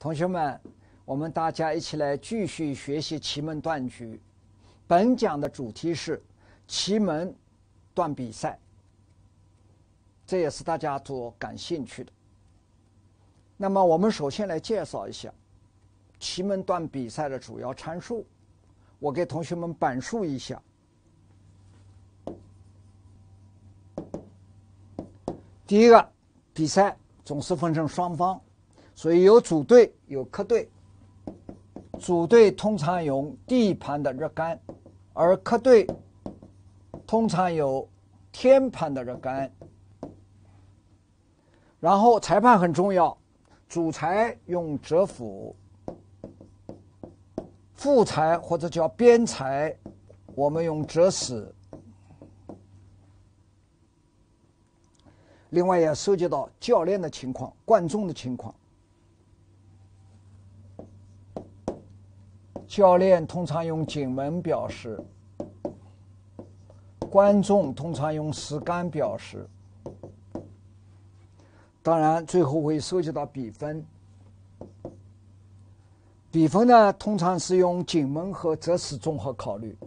同学们，我们大家一起来继续学习奇门断句。本讲的主题是奇门断比赛，这也是大家所感兴趣的。那么我们首先来介绍一下奇门断比赛的主要参数，我给同学们板述一下。第一个，比赛总是分成双方，所以有主队有客队。主队通常有地盘的日干，而客队通常有天盘的日干。然后裁判很重要，主裁用折辅，副裁或者叫边裁我们用折使。另外也涉及到教练的情况、观众的情况。教练通常用景门表示，观众通常用时干表示。当然最后会涉及到比分。比分呢，通常是用景门和折使综合考虑。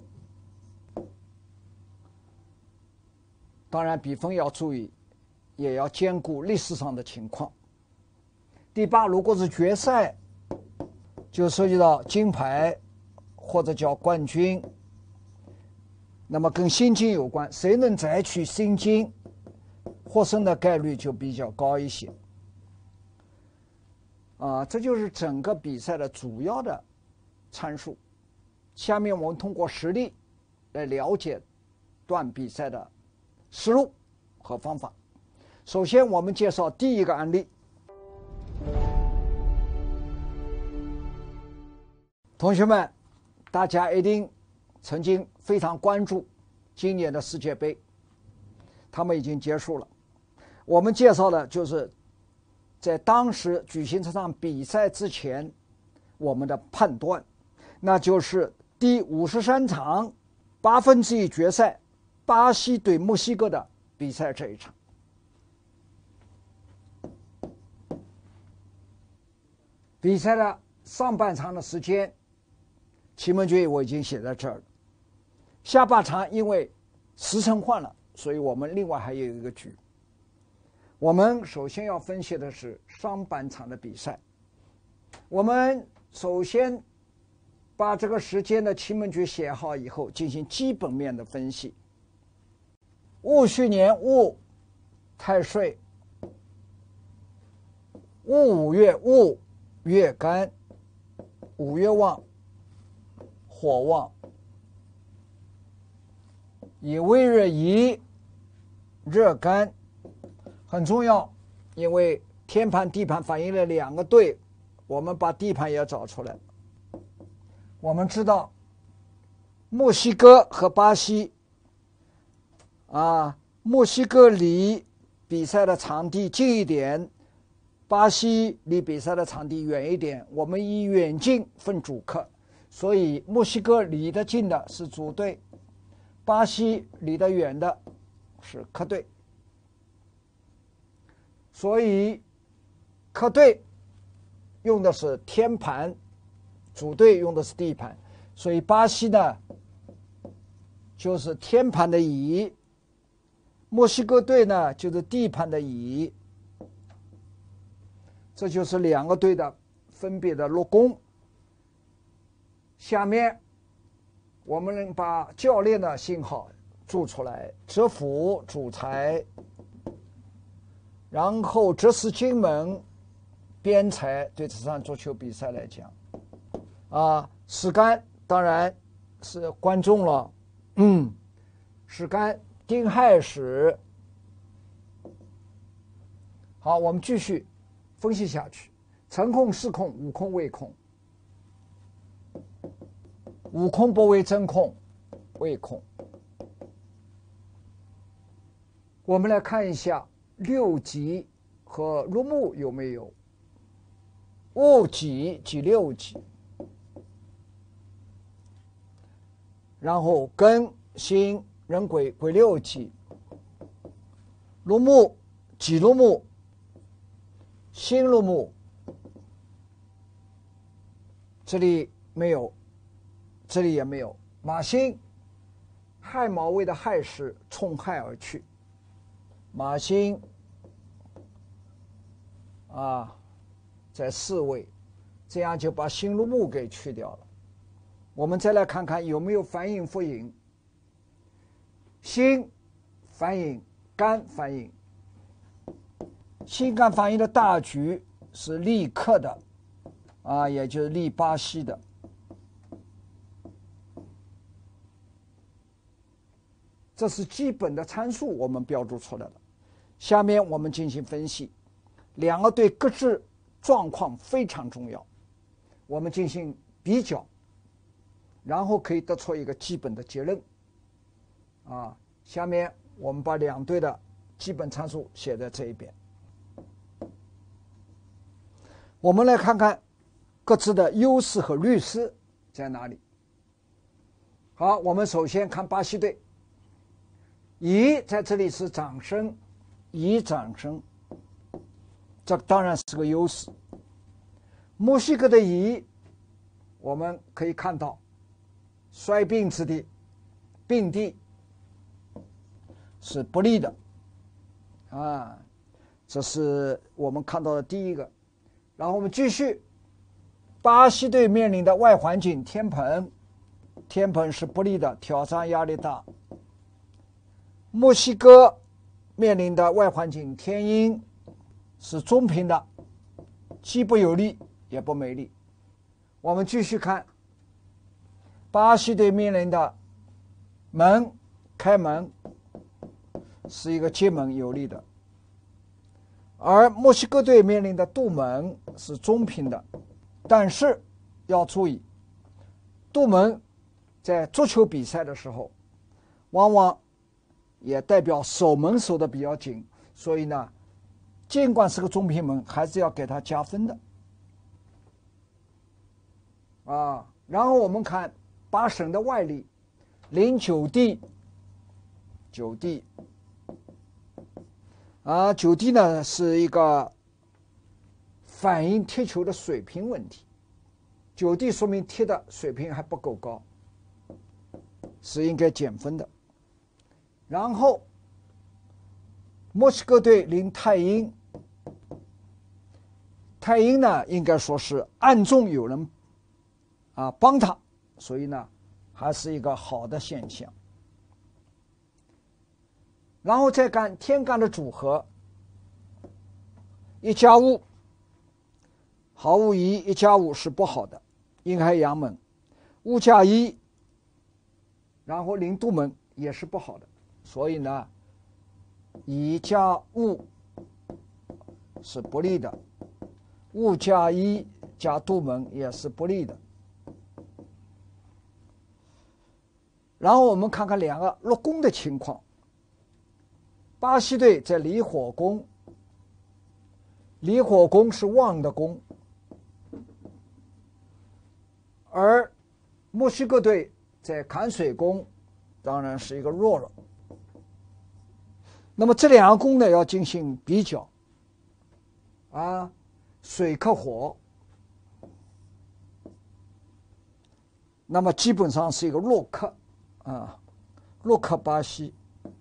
当然比分要注意，也要兼顾历史上的情况。第八，如果是决赛，就涉及到金牌或者叫冠军，那么跟辛金有关，谁能摘取辛金，获胜的概率就比较高一些。这就是整个比赛的主要的参数。下面我们通过实例来了解断比赛的思路和方法。首先我们介绍第一个案例。同学们，大家一定曾经非常关注今年的世界杯，他们已经结束了。我们介绍的就是在当时举行这场比赛之前我们的判断，那就是第53场1/8决赛巴西对墨西哥的比赛这一场。比赛的上半场的时间，奇门诀我已经写在这儿了。下半场因为时辰换了，所以我们另外还有一个局。我们首先要分析的是上半场的比赛。我们首先把这个时间的奇门诀写好以后，进行基本面的分析。戊戌年戊太岁，戊午月戊月干，午月旺，火旺，乙未日乙热干，很重要，因为天盘地盘反映了两个队，我们把地盘也找出来。我们知道墨西哥和巴西墨西哥离比赛的场地近一点，巴西离比赛的场地远一点，我们以远近分主客，所以墨西哥离得近的是主队，巴西离得远的是客队。所以客队用的是天盘，主队用的是地盘，所以巴西呢就是天盘的乙，墨西哥队呢就是地盘的乙。这就是两个队的分别的落宫。下面我们能把教练的信号注出来，折辅主裁，然后折使金门边裁。对这场足球比赛来讲时干当然是观众了。时干丁亥时。好，我们继续分析下去。辰空巳空午空未空，午空不为真空，未空。我们来看一下六吉和入木有没有。戊己即六吉，然后庚辛壬癸癸六吉，入木己入木，辛入木， 这里没有，这里也没有。马星亥卯未的亥时冲亥而去，马星在4位，这样就把辛禄木给去掉了。我们再来看看有没有反引复引，辛反引，干反引。辛干反引的大局是立克的也就是立巴西的。这是基本的参数，我们标注出来了。下面我们进行分析，两个对各自状况非常重要，我们进行比较，然后可以得出一个基本的结论。下面我们把两对的基本参数写在这一边。我们来看看各自的优势和劣势在哪里。好，我们首先看巴西队，乙在这里是长生，乙长生，这当然是个优势。墨西哥的乙，我们可以看到衰病之地，病地是不利的这是我们看到的第一个。然后我们继续，巴西队面临的外环境天盆，天盆是不利的，挑战压力大。墨西哥面临的外环境天阴是中平的，既不有利也不没利。我们继续看，巴西队面临的门开门是一个接门有利的，而墨西哥队面临的杜门是中平的，但是要注意，杜门在足球比赛的时候往往也代表守门守得比较紧，所以呢尽管是个中平门还是要给他加分的然后我们看巴神的外力临9地，9地9地呢是一个反映踢球的水平问题，9地说明踢的水平还不够高，是应该减分的。然后墨西哥队临太阴，太阴呢应该说是暗中有人帮他，所以呢还是一个好的现象。然后再看天干的组合，一加戊，毫无疑义，一加戊是不好的，阴亥阳门，戊加一，然后临杜门也是不好的，所以呢乙加戊是不利的，戊加一加杜门也是不利的。然后我们看看两个落宫的情况，巴西队在离火宫，离火宫是旺的宫，而墨西哥队在坎水宫当然是一个弱了。那么这两个宫呢要进行比较水克火，那么基本上是一个弱克弱克巴西。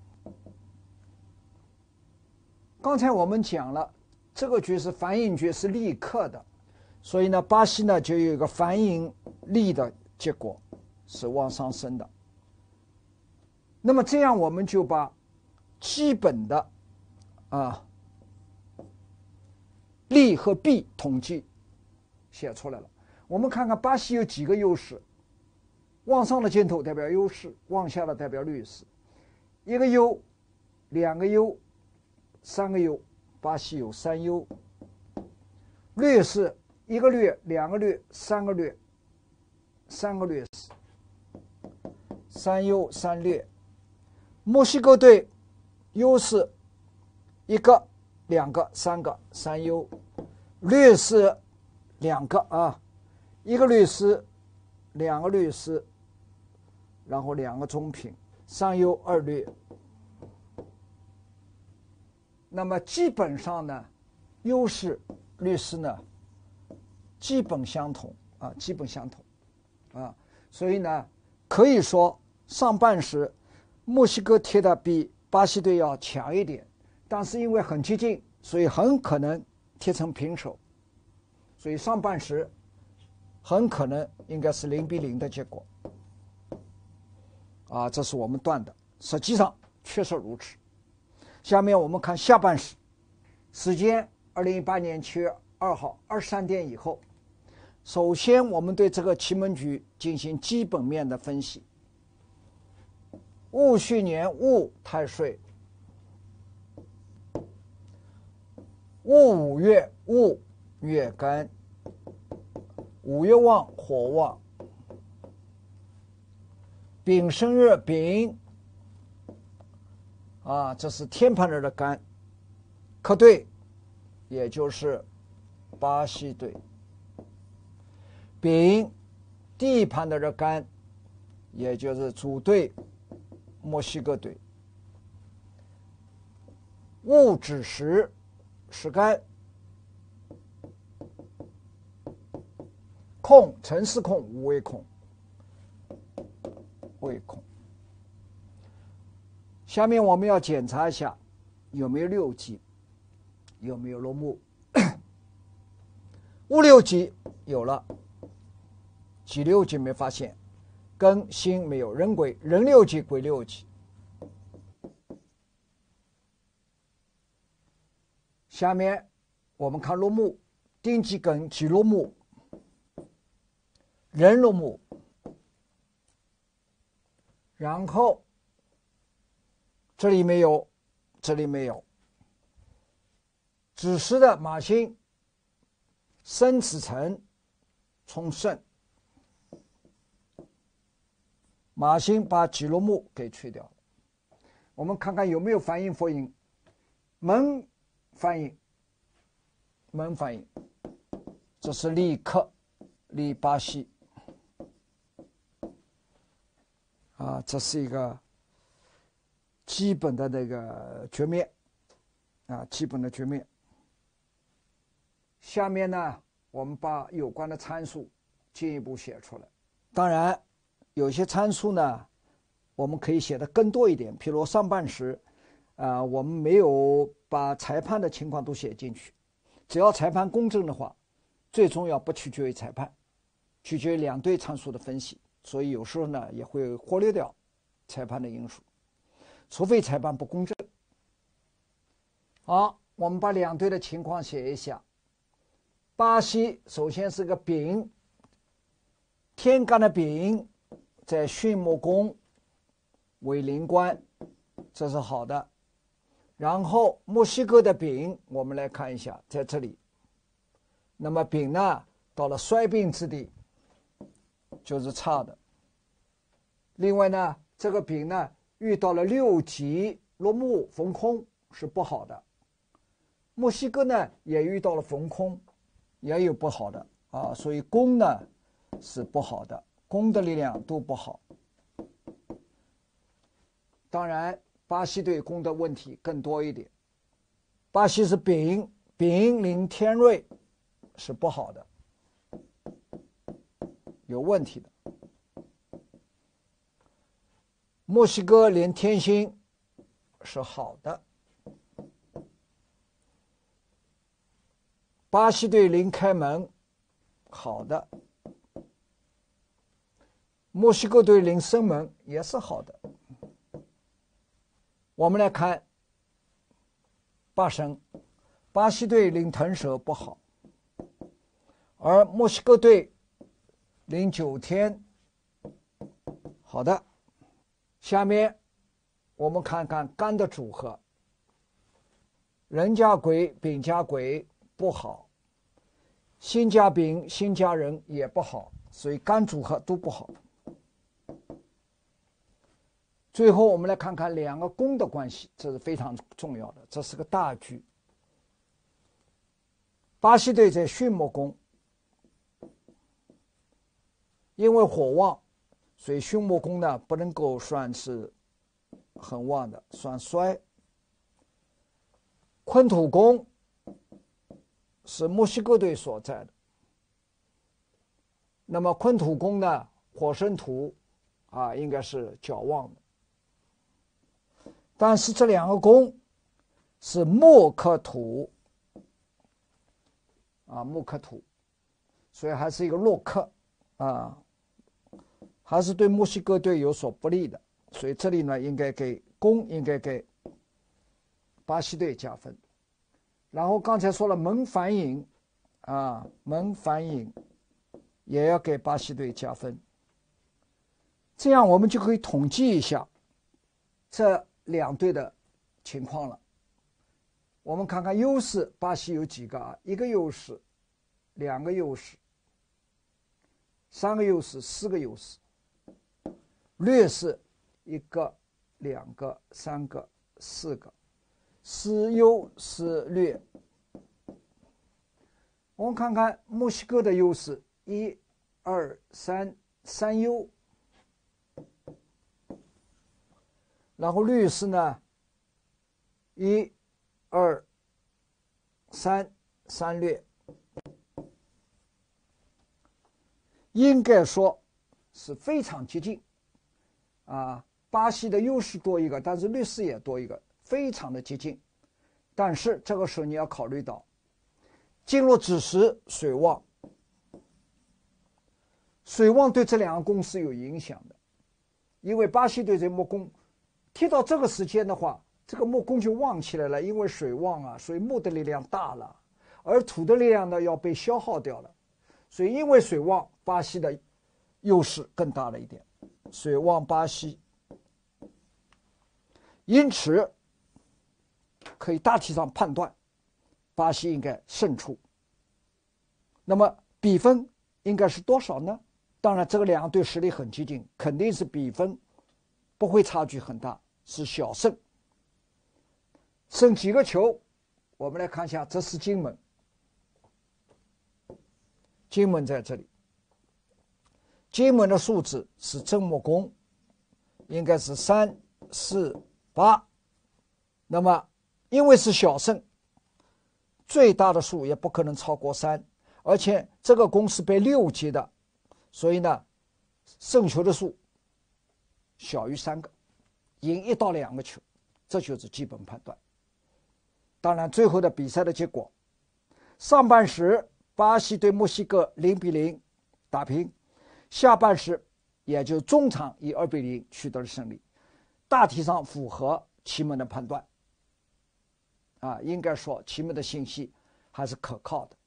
刚才我们讲了，这个局是反引局，是立克的，所以呢巴西呢就有一个反引力的结果，是往上升的。那么这样我们就把基本的利和弊统计写出来了。我们看看巴西有几个优势，往上的箭头代表优势，往下的代表劣势。一个优，两个优，三个优，巴西有3优。劣势，一个劣，两个劣，三个劣，三个劣势，3优3劣。墨西哥队优势1个、2个、3个，3优；劣势2个一个劣势，两个劣势，然后2个中平，3优2劣。那么基本上呢，优势劣势呢基本相同， 基本相同所以呢，可以说上半时墨西哥踢的比巴西队要强一点，但是因为很接近，所以很可能踢成平手，所以上半时很可能应该是0-0的结果这是我们断的，实际上确实如此。下面我们看下半时，时间2018年7月2号23点以后。首先我们对这个奇门局进行基本面的分析。戊戌年戊太岁，戊午月戊月干，午月旺火旺，丙申日丙这是天盘日的干，克对，也就是巴西队。丙地盘的日干，也就是主队墨西哥队。戊子时是干，空辰巳空午未空，未空。下面我们要检查一下有没有六吉，有没有落木。戊六吉有了，己六吉没发现，庚辛没有，壬癸壬六吉癸六吉。下面我们看落木，丁己庚己落木，壬落木，然后这里没有，这里没有。子时的马星申子辰冲巳，马星把己落木给去掉了。我们看看有没有反应佛音，门反应，门反应，这是立克立巴西这是一个基本的那个局面基本的局面。下面呢，我们把有关的参数进一步写出来。当然，有些参数呢，我们可以写的更多一点。譬如上半时，我们没有把裁判的情况都写进去。只要裁判公正的话，最终要不取决于裁判，取决于两队参数的分析。所以有时候呢，也会忽略掉裁判的因素，除非裁判不公正。好，我们把两队的情况写一下。巴西首先是个丙，天干的丙在巽木宫为临官，这是好的。然后墨西哥的丙，我们来看一下，在这里。那么丙呢，到了衰病之地，就是差的。另外呢，这个丙呢，遇到了六吉落木逢空，是不好的。墨西哥呢，也遇到了逢空，也有不好的所以宫呢是不好的，宫的力量都不好。当然巴西队宫的问题更多一点。巴西是丙，丙临天瑞，是不好的，有问题的。墨西哥临天星是好的。巴西队临开门，好的。墨西哥队临生门也是好的。我们来看八神，巴西队临腾蛇不好，而墨西哥队临九天好的。下面我们看看干的组合，壬加癸丙加癸不好，辛加丙辛加壬也不好，所以干组合都不好。最后我们来看看两个宫的关系，这是非常重要的，这是个大局。巴西队在巽木宫，因为火旺，所以巽木宫呢不能够算是很旺的，算衰。坤土宫是墨西哥队所在的， 那么坤土宫呢，火生土啊，应该是较旺的。但是这两个宫是木克土啊，木克土，所以还是一个弱克啊，还是对墨西哥队有所不利的。所以这里呢，应该给巴西队加分。然后刚才说了门反影啊，门反影也要给巴西队加分。这样我们就可以统计一下这两队的情况了。我们看看优势，巴西有几个啊？一个优势，两个优势，三个优势，四个优势。劣势一个、两个、三个、四个，是优是劣。我们看看墨西哥的优势，一、二、三，三优。然后劣势呢，一、二、三，三劣。应该说是非常接近啊，巴西的优势多一个，但是劣势也多一个，非常的接近。但是这个时候你要考虑到进入子时水旺，水旺对这两个宫是有影响的，因为巴西队这木宫踢到这个时间的话，这个木宫就旺起来了，因为水旺啊，所以木的力量大了，而土的力量呢要被消耗掉了，所以因为水旺，巴西的优势更大了一点，水旺巴西，因此可以大体上判断巴西应该胜出。那么比分应该是多少呢？当然这个两个队实力很接近，肯定是比分不会差距很大，是小胜。胜几个球？我们来看一下，这是金门，金门在这里，金门的数字是正木宫，应该是3、4、8。那么因为是小胜，最大的数也不可能超过3，而且这个宫是被6接的，所以呢，胜球的数小于3个，赢1到2个球，这就是基本判断。当然，最后的比赛的结果，上半时巴西对墨西哥0-0打平，下半时也就中场以2-0取得了胜利，大体上符合奇门的判断。啊，应该说奇门的信息还是可靠的。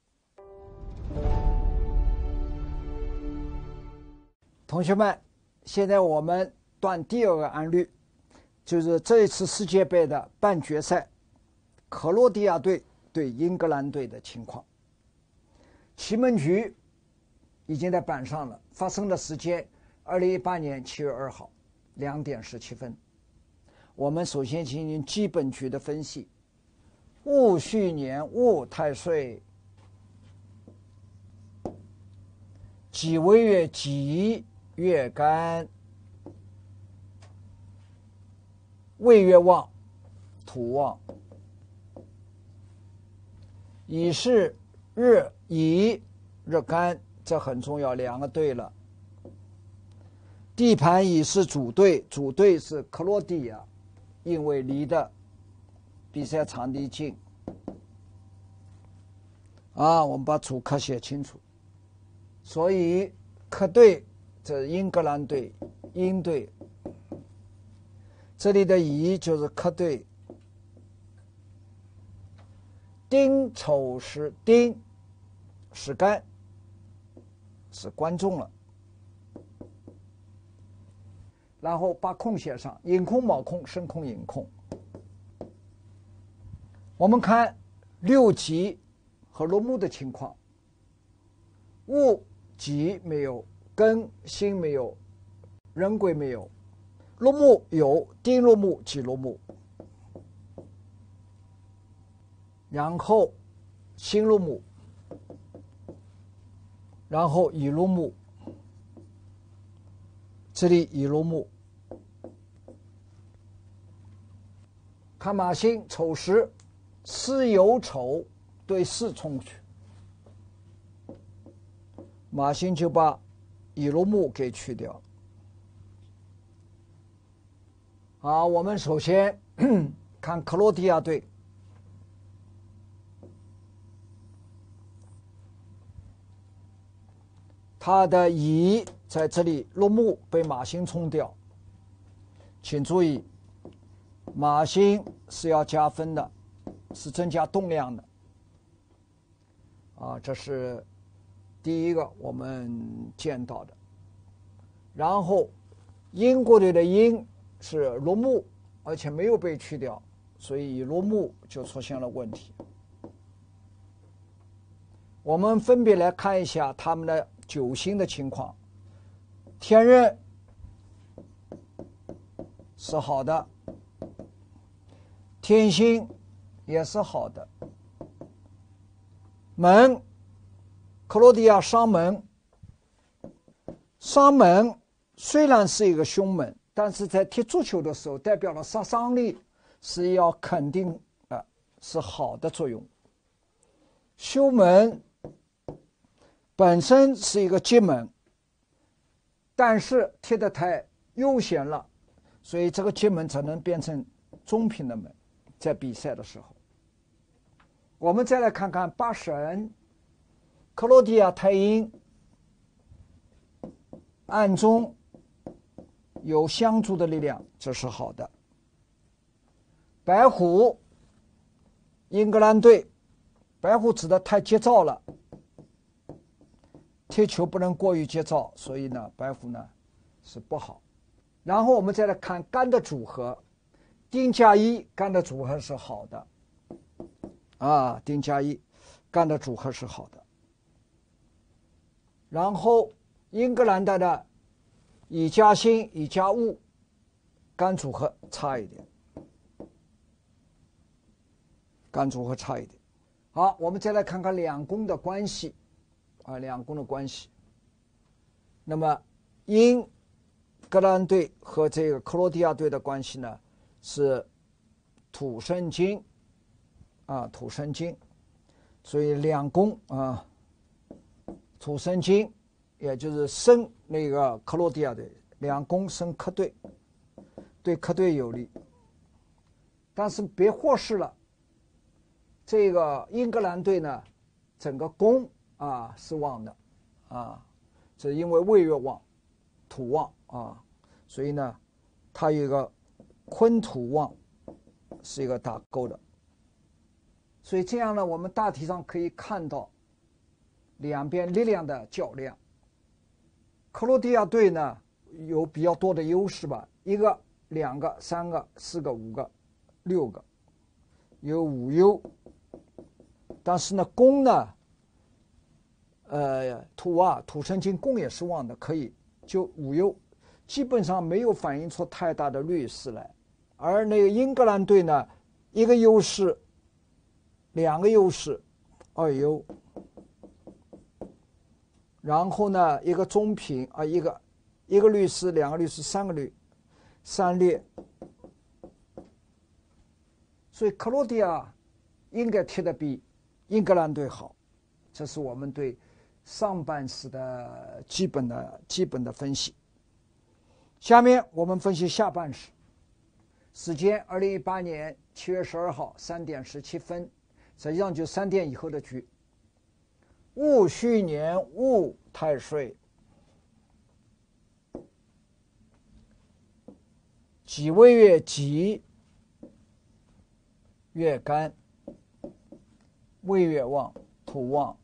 同学们，现在我们断第二个案例，就是这一次世界杯的半决赛，克罗地亚队对英格兰队的情况。奇门局已经在板上了，发生的时间2018年7月2号2点17分。我们首先进行基本局的分析。戊戌年戊太岁，己未月己月干，未月旺，土旺，乙是日乙日干，这很重要，两个对了。地盘乙是主队，主队是克罗地亚，因为离的比赛场地近啊，我们把主客写清楚。所以客队这英格兰队，英队，这里的乙就是客队。丁丑时，丁是干，是观众了。然后把空写上，寅空卯空申空寅空。我们看六吉和落木的情况，戊己没有，庚辛没有，壬癸没有，落木有，丁落木己落木，然后辛落木，然后乙落木，这里乙落木。看马星丑时，巳酉对巳冲去，马星就把乙罗木给去掉。好，我们首先看克罗地亚队，他的乙在这里落木被马星冲掉，请注意，马星是要加分的，是增加动量的。这是第一个我们见到的。然后英国队的英是落木，而且没有被去掉，所以乙落木就出现了问题。我们分别来看一下他们的九星的情况。天刃是好的，天星也是好的，门克罗地亚伤门，伤门虽然是一个凶门，但是在踢足球的时候代表了杀伤力，是要肯定的，是好的作用。修门本身是一个吉门，但是踢得太悠闲了，所以这个吉门只能变成中平的门，在比赛的时候。我们再来看看八神，克罗地亚太阴暗中有相助的力量，这是好的。白虎英格兰队，白虎指的太急躁了，踢球不能过于急躁，所以呢白虎呢是不好。然后我们再来看肝的组合，丁加一肝的组合是好的，丁加一肝的组合是好的。然后英格兰的乙加辛乙加戊肝组合差一点，肝组合差一点。好，我们再来看看两宫的关系两宫的关系。那么英格兰队和这个克罗地亚队的关系呢是土生金土生金，所以两宫土生金，也就是生那个克罗地亚队，两宫生客队，对客队有利。但是别忽视了，这个英格兰队呢整个宫是旺的这因为未月旺土旺所以呢它有一个坤土旺，是一个打勾的。所以这样呢我们大体上可以看到两边力量的较量。克罗地亚队呢有比较多的优势吧，一个两个三个四个五个六个，有五优。但是呢宫呢土生金宫也是旺的，可以就五优，基本上没有反映出太大的劣势来。而那个英格兰队呢，一个优势两个优势二优，然后呢一个中平一个劣势两个劣势三个劣三劣。所以克罗地亚应该踢得比英格兰队好，这是我们对上半时的基本的分析。下面我们分析下半时，时间2018年7月12号3点17分，实际上就3点以后的局。戊戌年戊太岁，己未月己月干，未月旺土旺。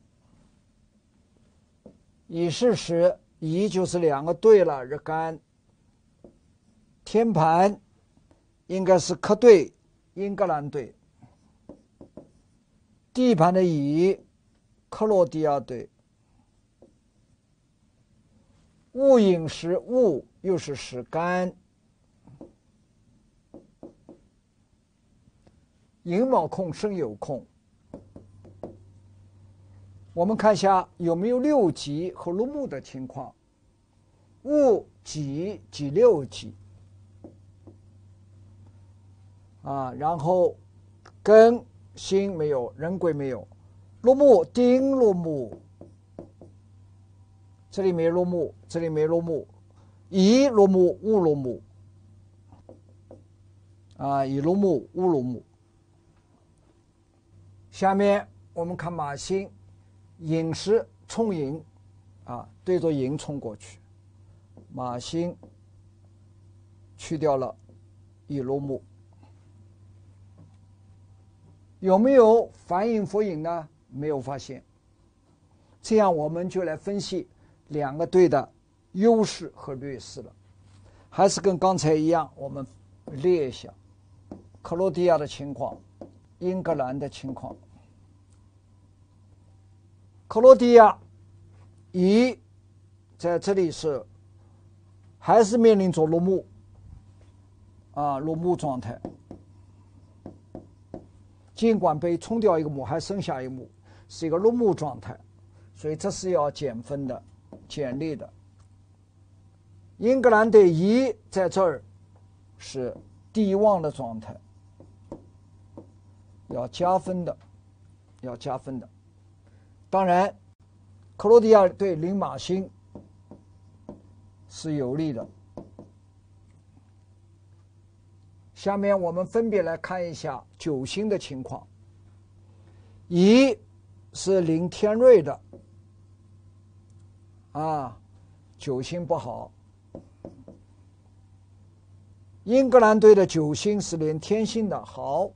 乙巳时，乙就是两个队了，日干。天盘应该是客队英格兰队，地盘的乙克罗地亚队。戊寅时，戊又是时干。寅卯空申酉空。我们看一下有没有六吉和落木的情况。戊己己六吉然后庚辛没有，壬癸没有，落木丁落木， 这里没落幕，这里没落幕，乙落幕，戊落幕，乙落幕，戊落幕。下面我们看马星，寅时冲寅，对着寅冲过去，马星去掉了乙落幕，有没有反寅伏寅呢？没有发现。这样我们就来分析两个队的优势和劣势了。还是跟刚才一样，我们列一下克罗地亚的情况，英格兰的情况。克罗地亚乙在这里还是面临着落幕，落幕状态。尽管被冲掉一个幕，还剩下一个幕，是一个落幕状态，所以这是要减分的、减列的。英格兰队乙在这儿是地旺的状态，要加分的，要加分的。当然，克罗地亚对领马星是有利的。下面我们分别来看一下九星的情况。乙是领天瑞的，九星不好。英格兰队的九星是领天星的，好。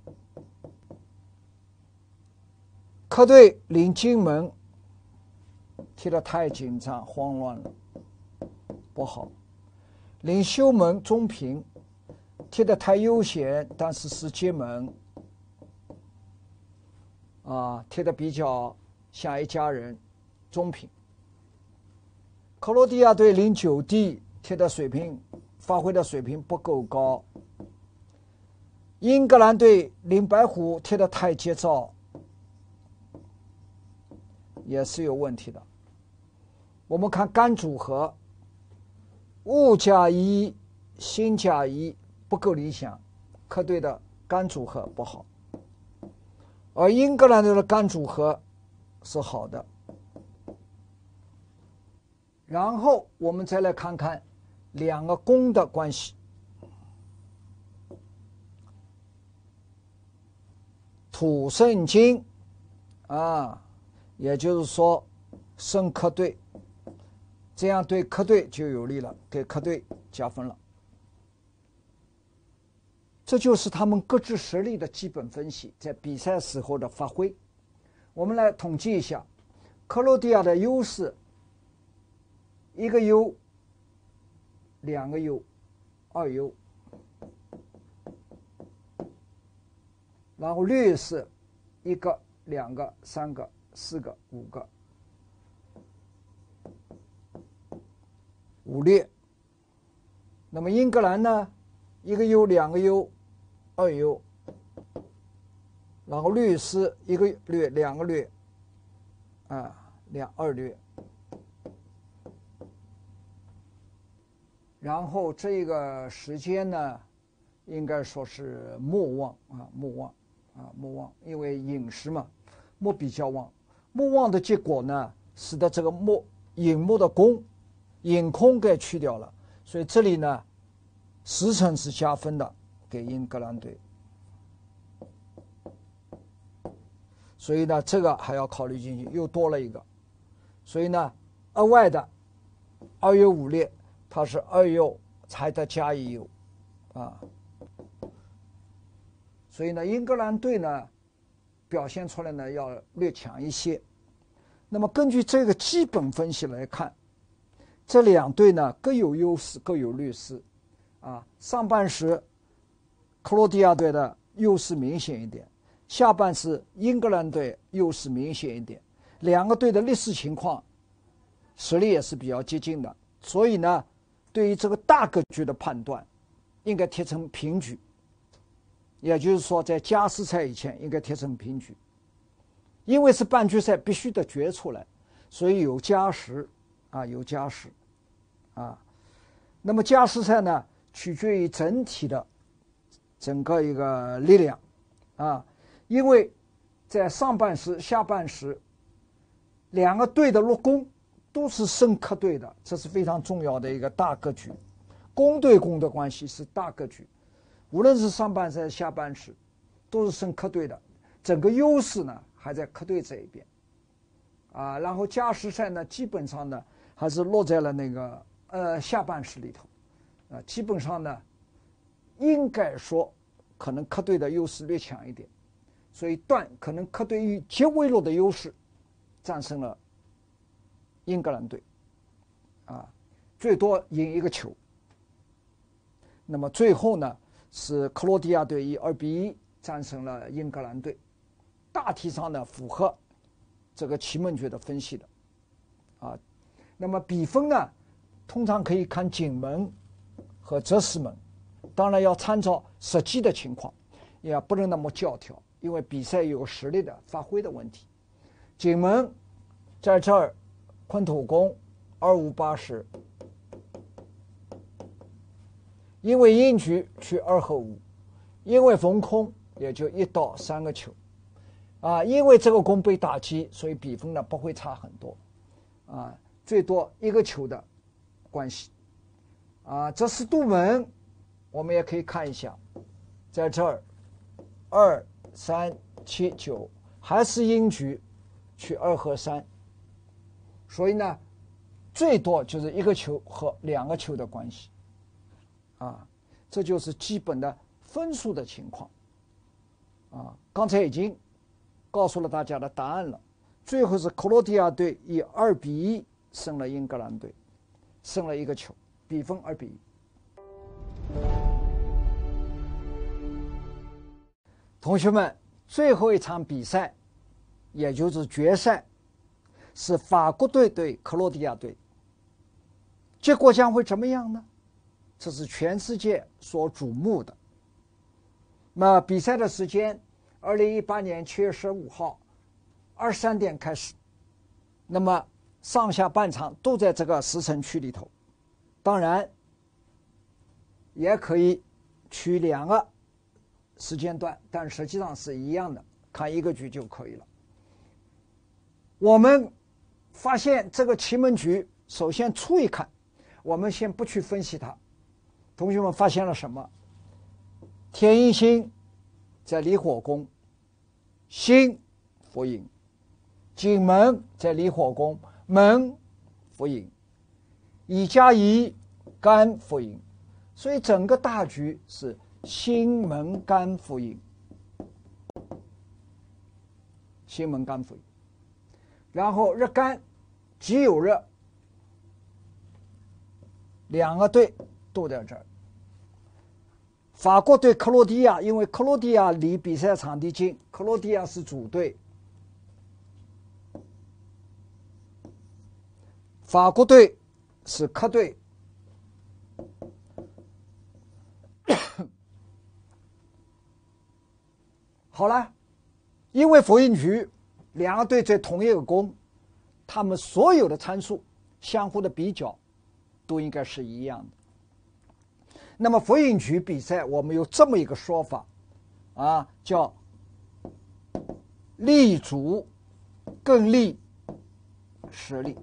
客队领金门，踢得太紧张慌乱了，不好。领休门中平，踢得太悠闲，但是是接门，踢得比较像一家人，中平。克罗地亚队领九弟，踢的水平发挥的水平不够高。英格兰队领白虎，踢得太急躁，也是有问题的。我们看干组合，戊加一，辛加一不够理想，客队的干组合不好，而英格兰队的干组合是好的。然后我们再来看看两个宫的关系。土生金，也就是说生客队，这样对客队就有利了，给客队加分了。这就是他们各自实力的基本分析，在比赛时候的发挥。我们来统计一下，克罗地亚的优势，一个优，两个优，二优。然后劣势，一个、两个、三个、四个、五个，五劣。那么英格兰呢，一个优、两个优、二优。然后劣势，一个劣、两个劣，二劣。然后这个时间呢，应该说是末旺，末旺，因为寅时嘛，末比较旺，末旺的结果呢，使得这个寅末的宫，寅空给去掉了，所以这里呢，时辰是加分的，给英格兰队。所以呢，这个还要考虑进去，又多了一个。所以呢，额外的二优五劣，它是二优才得加一优，所以呢，英格兰队呢表现出来呢要略强一些。那么根据这个基本分析来看，这两队呢各有优势，各有劣势。上半时克罗地亚队的优势明显一点，下半时英格兰队优势明显一点。两个队的历史情况、实力也是比较接近的，所以呢，对于这个大格局的判断，应该贴成平局。也就是说，在加时赛以前应该贴成平局，因为是半决赛必须得决出来，所以有加时，有加时，那么加时赛呢，取决于整体的整个一个力量，因为在上半时、下半时，两个队的落宫都是胜客队的，这是非常重要的一个大格局。攻对攻的关系是大格局，无论是上半赛、下半时，都是胜客队的。整个优势呢还在客队这一边，然后加时赛呢基本上呢还是落在了那个下半时里头，基本上呢应该说可能客队的优势略强一点，所以可能客队以极微弱的优势战胜了英格兰队，最多赢1个球。那么最后呢，是克罗地亚队以2-1战胜了英格兰队，大体上呢符合这个奇门诀的分析的，那么比分呢，通常可以看景门和择时门，当然要参照实际的情况，也不能那么教条，因为比赛有实力的发挥的问题。景门在这儿，坤土宫2580，因为阴局去2和5，因为逢空也就1到3个球，因为这个宫被打击，所以比分呢不会差很多，最多1个球的关系，这是杜门，我们也可以看一下，在这儿2、3、7、9还是阴局去2和3，所以呢最多就是1个球和2个球的关系，这就是基本的分数的情况，刚才已经告诉了大家的答案了。最后是克罗地亚队以2-1胜了英格兰队，胜了1个球，比分2-1。同学们，最后一场比赛，也就是决赛，是法国队对克罗地亚队，结果将会怎么样呢？这是全世界所瞩目的。那比赛的时间，2018年7月15号，23点开始。那么上下半场都在这个时辰区里头，当然也可以取2个时间段，但实际上是一样的，看1个局就可以了。我们发现这个奇门局，首先初一看，我们先不去分析它。同学们发现了什么？天阴星在离火宫，辛伏寅；景门在离火宫，门伏寅；乙加乙，干伏寅。所以整个大局是辛门干伏寅，辛门干伏寅。然后日干己酉日，2个队都在这儿。法国对克罗地亚，因为克罗地亚离比赛场地近，克罗地亚是主队，法国队是客队。好了，因为伏寅局2个队在同一个宫，他们所有的参数相互的比较都应该是一样的。那么伏寅局比赛，我们有这么一个说法，叫力主更力实力。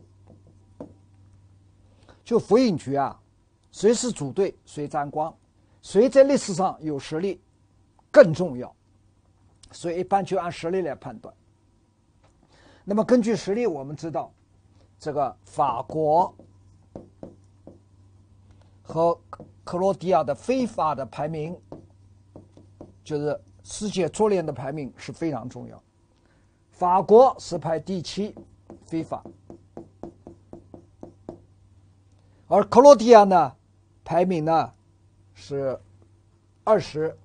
就伏寅局谁是主队，谁沾光，谁在历史上有实力更重要，所以一般就按实力来判断。那么根据实力，我们知道这个法国和克罗地亚的非法的排名，就是世界足联的排名是非常重要。法国是排第7，非法，而克罗地亚呢，排名呢是20，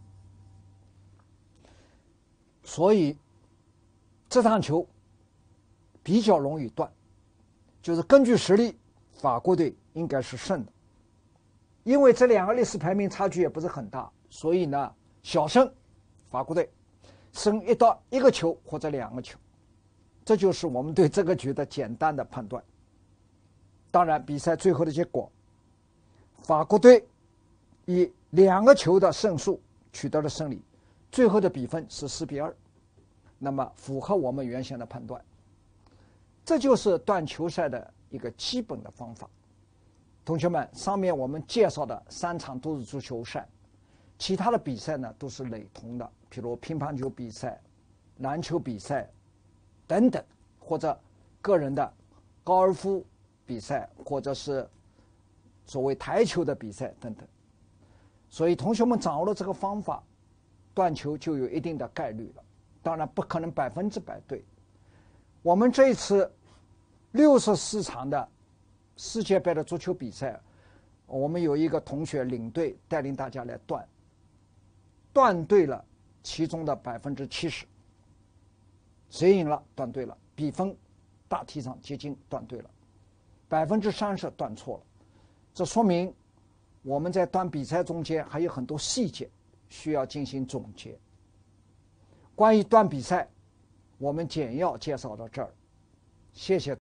所以这场球比较容易断，就是根据实力，法国队应该是胜的。因为这2个历史排名差距也不是很大，所以呢，小胜法国队，胜1个球或者2个球，这就是我们对这个局的简单的判断。当然，比赛最后的结果，法国队以2个球的胜数取得了胜利，最后的比分是4-2，那么符合我们原先的判断。这就是断球赛的一个基本的方法。同学们，上面我们介绍的3场都是足球赛，其他的比赛呢都是雷同的，比如乒乓球比赛、篮球比赛等等，或者个人的高尔夫比赛，或者是所谓台球的比赛等等。所以同学们掌握了这个方法，断球就有一定的概率了。当然不可能100%对。我们这一次64场的世界杯的足球比赛，我们有一个同学领队带领大家来断对了其中的70%，谁赢了断对了，比分大体上接近断对了，30%断错了。这说明我们在断比赛中间还有很多细节需要进行总结。关于断比赛，我们简要介绍到这儿，谢谢。